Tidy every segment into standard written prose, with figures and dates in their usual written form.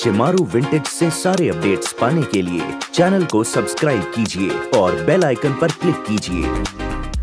Shemaroo vintage से सारे updates पाने के लिए चैनल को सब्सक्राइब कीजिए और बेल आइकन पर क्लिक कीजिए।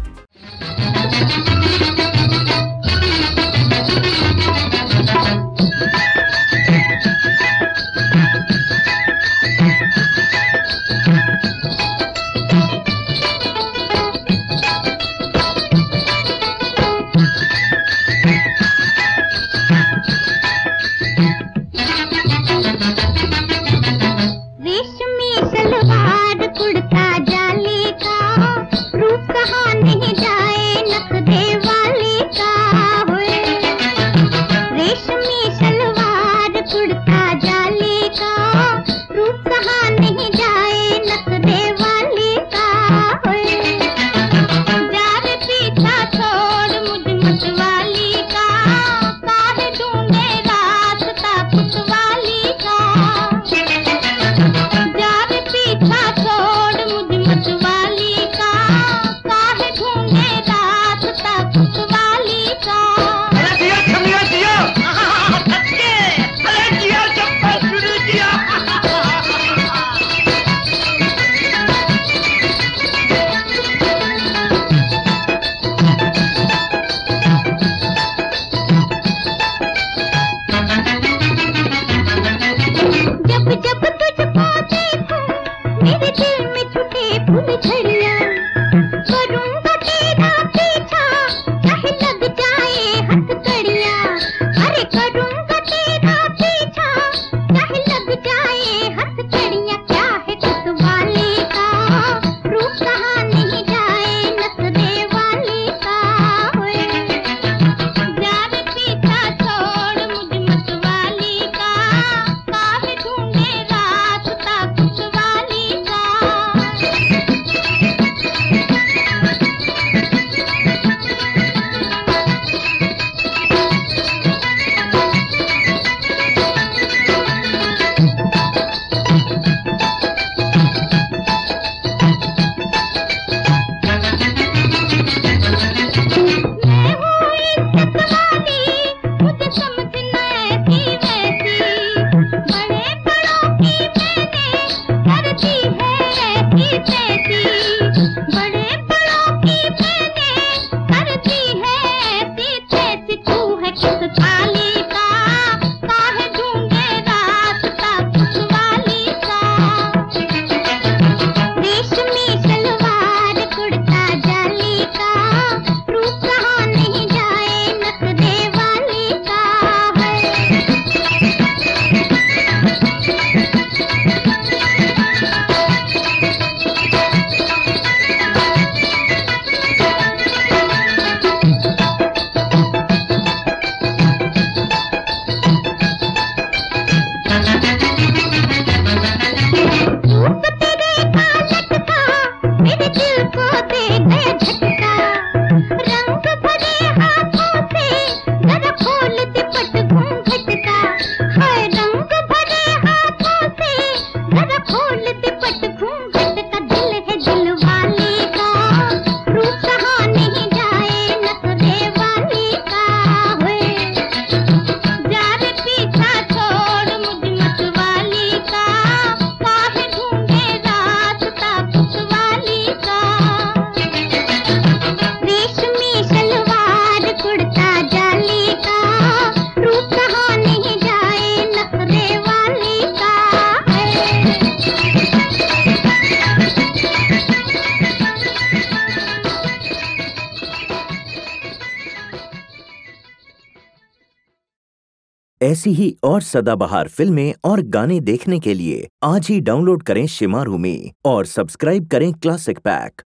रेशमी सलवार कुर्ता जाली का रूप कहाँ नहीं जाए नखरे वाले का होए। रेशमी सलवार कुर्ता जाली का रूप कहाँ नहीं जाए नखरे वाले का होए। जार पीछा छोड़ मुझ मतवाली का काहे ढूंढे रास्ता पुतवाली का। जार पीछा छोड़ मुझ मतवाली का काहे ढूंढे रास्ता पुतवाली का। जब जब तुझको देखूं मेरे दिल में छुटे फूल झड़िया। करूंगा तेरा पीछा चाहे लग जाए हथकड़िया। अरे करूंगा तेरा पीछा चाहे लग जाए हथकड़िया। क्या है कुतवाली का रूप कहाँ नहीं जाए नखरे वाली का होए। जार पीछा छोड़ मुझ मतवाली का काहे ढूंढे रास्ता पुतवाली का। मैं हूँ इज्जत वाली मुझे समझना ऐसी वैसी। बड़े बड़ों की मैंने कर दी है ऐसी तैसी। बड़े बड़ों की मैंने कर दी है ऐसी तैसी। तू है किस थाली का काहे ढूंढे रास्ता पुतवाली का। रेशमी सलवार कुर्ता जाली का रूप कहाँ नहीं जाए नखरे वाली का है। रूप तेरे का लटका मेरे दिल को दे गया झटका। रंग भरे हाथों से जरा खोल दे पट घूंघट का। हाय रंग भरे हाथों से जरा खोल दे पट घूंघट का। दिल है दिल वाली का रूप कहाँ नहीं जाए नखरे वाली का होए। जार पीछा छोड़ मुझ मतवाली का काहे ढूंढे रास्ता पुतवाली का। रेशमी सलवार कुर्ता जाली का रूप कहाँ नहीं जाए नखरे वाली का है। ऐसी ही और सदाबहार फिल्में और गाने देखने के लिए आज ही डाउनलोड करें शिमारू में और सब्सक्राइब करें क्लासिक पैक।